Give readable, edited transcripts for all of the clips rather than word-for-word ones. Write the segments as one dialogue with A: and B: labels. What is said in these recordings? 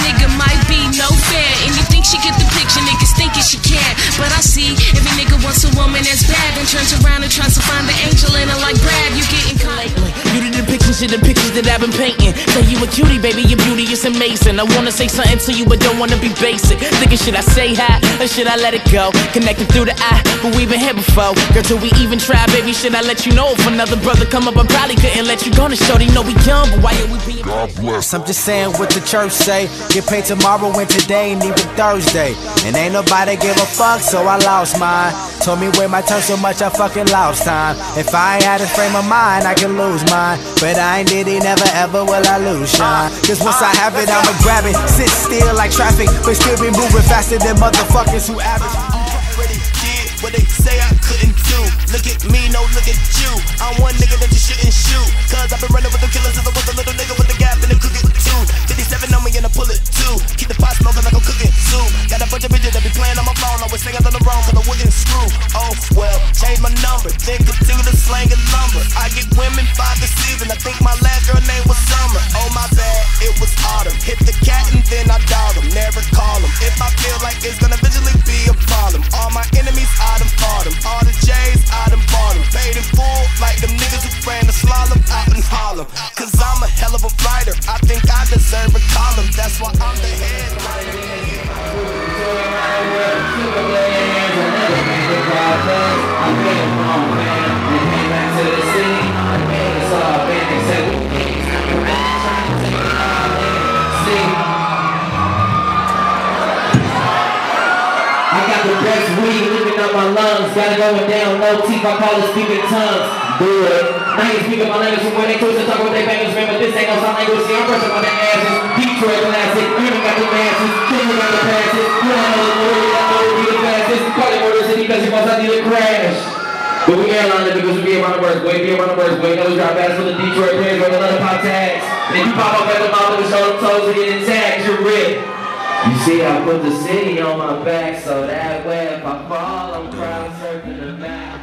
A: nigga might be no fair. And you think she get the picture, niggas thinking she can. But I see every nigga wants a woman that's bad, then turns around and tries to find the angel in her like Brad. You getting caught lately. You the depictions of the pictures that I've been painting. Say you a cutie, baby, your beauty is amazing. I wanna say something to you, but don't wanna be basic. Thinking, should I say hi, or should I let it go? Connected through the eye, but we've been here before. Girl, till we even try, baby, should I let you know? If another brother come up, I probably couldn't let you go. To show they know we young, but why are we being God bless?
B: I'm just saying what the church say. Get paid tomorrow and today and even Thursday. And ain't nobody give a fuck, so I lost mine. Told me wait my turn so much I fucking lost time. If I ain't had a frame of mind, I can lose mine. But I ain't did it, never ever will I lose shine. Cause once I have it, I'ma grab it. Sit still like traffic, but still be moving faster than motherfuckers who average.
C: Already did what they say I couldn't do. Look at me, no look at you. I'm one nigga that you shouldn't shoot. Cause I've been running with the killers since I was a little nigga with the gap and the cooking too. 57 on me and I pull it too. Keep the pot smoking like I'm cooking soup. Got a bunch of bitches that be playing on my phone. Always singing on the wrong cause I wouldn't screw. Oh well, change my number, then continue to slang and lumber. I get women by the season. I think my last girl name was Summer. Oh my bad, it was autumn. Hit the cat and then I dog them. Never call them. If I feel like it's gonna visually be a problem. All my enemies, I done fought them. All the J's, I done bought them. Paid in full like them niggas who ran the slalom out in Harlem. Cause I'm a hell of a writer. I think I deserve a column. That's why I'm the head.
D: I got the best weed living up my lungs. Got it going down, no teeth, I call it speaking tongues. Do it. I ain't speaking my language from where they twist and talk about their bangers, man, but this ain't no sign language. See, I'm brushing on their asses. Detroit classic, women got the masses, children got the passes. You don't know the word, I know we the fastest. Call it Murder City because you must not need a crash. But we airline it because we be around the worst way, be around the worst way. Know we drop ass for the Detroit players with another pop tags. And if you pop up at the mouth and show them toes and get intact, you're ripped. You see, I put the city on my back, so that way if I fall, I'm crowd surfing the map.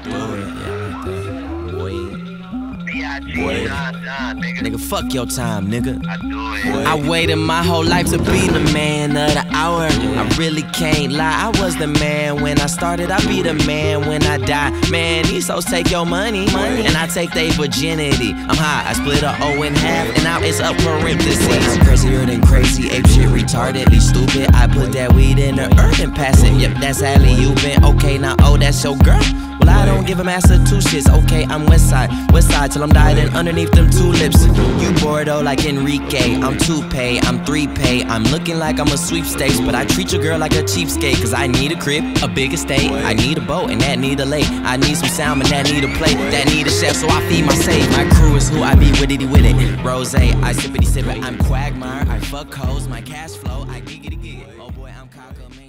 E: Boy. Nigga, fuck your time, nigga.
A: I waited my whole life to be the man of the hour. I really can't lie, I was the man when I started, I'll be the man when I die. Man, these hoes take your money, and I take their virginity. I'm high, I split a O in half, and now it's up parentheses. I'm crazier than crazy, ape shit, retardedly stupid. I put that weed in the earth and pass it. Yep, that's alley, you been okay, now oh, that's your girl. Well, I don't give a master two shits. Okay, I'm west side till I'm dying underneath them tulips. You Bordeaux like Enrique, I'm 2Pay, I'm 3Pay. I'm looking like I'm a sweepstakes, but I treat your girl like a cheapskate. Cause I need a crib, a big estate, I need a boat, and that need a lake. I need some salmon, that need a plate, that need a chef, so I feed my save. My crew is who I be with it. Rose, I sippity sip it. I'm Quagmire, I fuck hoes, my cash flow, I giggity gig. Oh boy, I'm cocker, man.